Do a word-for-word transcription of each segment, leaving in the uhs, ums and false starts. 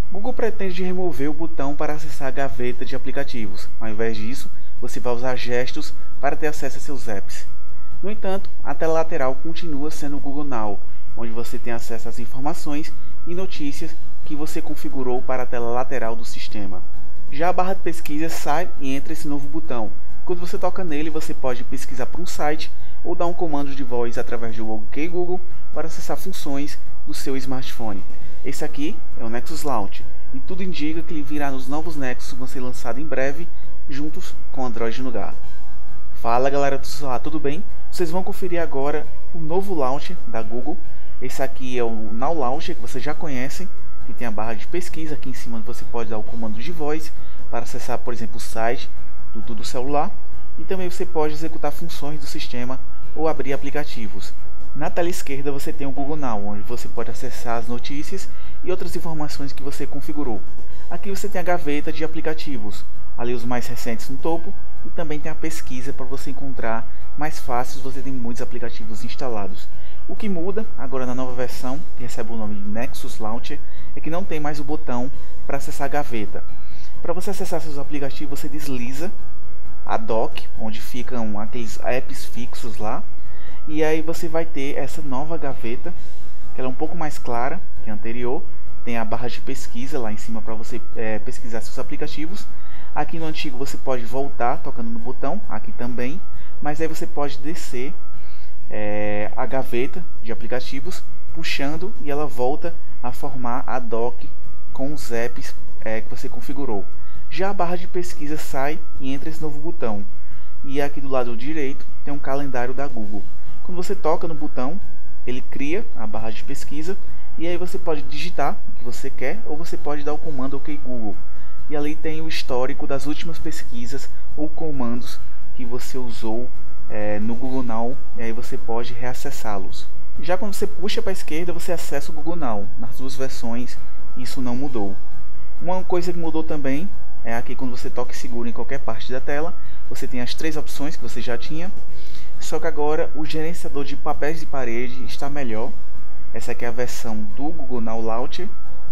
Google pretende remover o botão para acessar a gaveta de aplicativos. Ao invés disso, você vai usar gestos para ter acesso a seus apps. No entanto, a tela lateral continua sendo o Google Now, onde você tem acesso às informações e notícias que você configurou para a tela lateral do sistema. Já a barra de pesquisa sai e entra esse novo botão. Quando você toca nele, você pode pesquisar por um site ou dar um comando de voz através do OK Google para acessar funções do seu smartphone. Esse aqui é o Nexus Launch e tudo indica que ele virá nos novos Nexus que vão ser lançados em breve, juntos com o Android Nougat. Fala galera do celular, tudo bem? Vocês vão conferir agora o novo Launcher da Google. Esse aqui é o Now Launcher, que vocês já conhecem, que tem a barra de pesquisa aqui em cima, onde você pode dar o comando de voz para acessar, por exemplo, o site do Tudo Celular, e também você pode executar funções do sistema ou abrir aplicativos. Na tela esquerda você tem o Google Now, onde você pode acessar as notícias e outras informações que você configurou. Aqui você tem a gaveta de aplicativos, ali os mais recentes no topo, e também tem a pesquisa para você encontrar mais fácil se você tem muitos aplicativos instalados. O que muda agora na nova versão, que recebe o nome de Nexus Launcher, é que não tem mais o botão para acessar a gaveta. Para você acessar seus aplicativos, você desliza a dock, onde ficam aqueles apps fixos lá, e aí você vai ter essa nova gaveta, que ela é um pouco mais clara que a anterior. Tem a barra de pesquisa lá em cima para você é, pesquisar seus aplicativos. Aqui no antigo você pode voltar tocando no botão, aqui também, mas aí você pode descer é, a gaveta de aplicativos puxando e ela volta a formar a dock com os apps é, que você configurou. Já a barra de pesquisa sai e entra esse novo botão, e aqui do lado direito tem um calendário da Google. Quando você toca no botão, ele cria a barra de pesquisa e aí você pode digitar o que você quer ou você pode dar o comando OK Google. E ali tem o histórico das últimas pesquisas ou comandos que você usou é, no Google Now, e aí você pode reacessá-los. Já quando você puxa para a esquerda, você acessa o Google Now. Nas duas versões isso não mudou. Uma coisa que mudou também é aqui quando você toca e segura em qualquer parte da tela, você tem as três opções que você já tinha, só que agora o gerenciador de papéis de parede está melhor. Essa aqui é a versão do Google Now Launcher,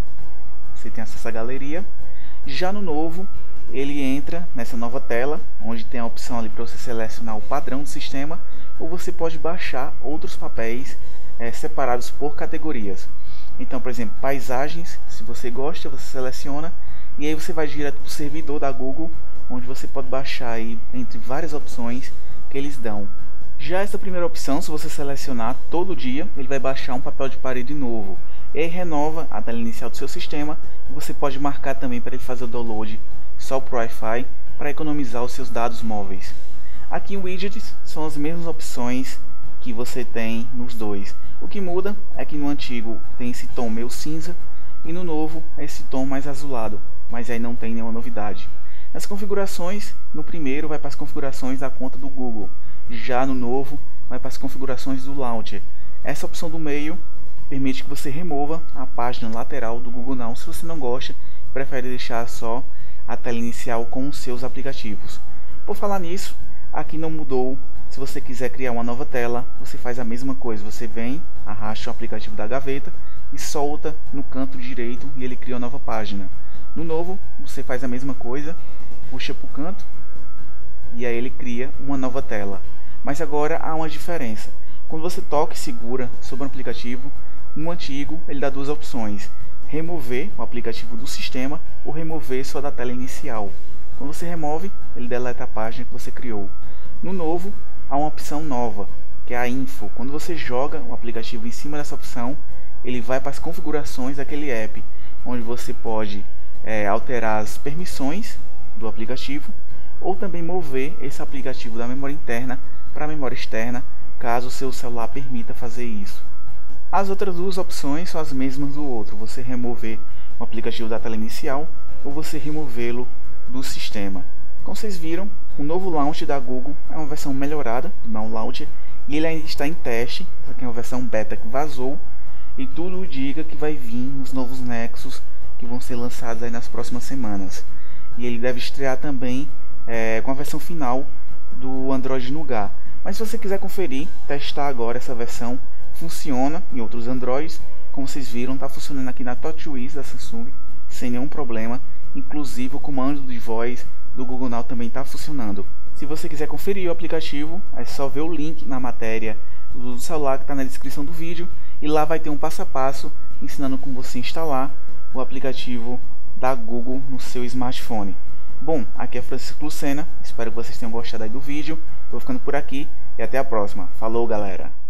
você tem acesso à galeria. Já no novo, ele entra nessa nova tela, onde tem a opção ali para você selecionar o padrão do sistema, ou você pode baixar outros papéis é, separados por categorias. Então, por exemplo, paisagens, se você gosta, você seleciona, e aí você vai direto para o servidor da Google, onde você pode baixar aí entre várias opções que eles dão. Já essa primeira opção, se você selecionar todo dia, ele vai baixar um papel de parede novo. E aí renova a tela inicial do seu sistema, e você pode marcar também para ele fazer o download só para o Wi-Fi, para economizar os seus dados móveis. Aqui em widgets são as mesmas opções que você tem nos dois. O que muda é que no antigo tem esse tom meio cinza e no novo é esse tom mais azulado, mas aí não tem nenhuma novidade. Nas configurações, no primeiro vai para as configurações da conta do Google, já no novo vai para as configurações do Launcher. Essa opção do meio permite que você remova a página lateral do Google Now se você não gosta, prefere deixar só a tela inicial com os seus aplicativos. Por falar nisso, aqui não mudou. Se você quiser criar uma nova tela, você faz a mesma coisa, você vem, arrasta o aplicativo da gaveta e solta no canto direito e ele cria uma nova página. No novo, você faz a mesma coisa, puxa para o canto e aí ele cria uma nova tela. Mas agora há uma diferença. Quando você toca e segura sobre um aplicativo, no antigo ele dá duas opções: remover o aplicativo do sistema ou remover só da tela inicial. Quando você remove, ele deleta a página que você criou. No novo, há uma opção nova, que é a Info. Quando você joga o aplicativo em cima dessa opção, ele vai para as configurações daquele app, onde você pode é, alterar as permissões do aplicativo ou também mover esse aplicativo da memória interna para a memória externa, caso o seu celular permita fazer isso. As outras duas opções são as mesmas do outro: você remover o aplicativo da tela inicial ou você removê-lo do sistema. Como vocês viram, o novo Launcher da Google é uma versão melhorada do Now Launcher e ele ainda está em teste. Essa aqui é uma versão beta que vazou e tudo indica que vai vir nos novos Nexus que vão ser lançados aí nas próximas semanas. E ele deve estrear também é, com a versão final do Android Nougat. Mas se você quiser conferir, testar agora essa versão, funciona em outros Androids. Como vocês viram, está funcionando aqui na TouchWiz da Samsung sem nenhum problema. Inclusive o comando de voz do Google Now também está funcionando. Se você quiser conferir o aplicativo, é só ver o link na matéria do celular que está na descrição do vídeo, e lá vai ter um passo a passo ensinando como você instalar o aplicativo da Google no seu smartphone. Bom, aqui é Francisco Lucena, espero que vocês tenham gostado aí do vídeo. Vou ficando por aqui e até a próxima. Falou, galera!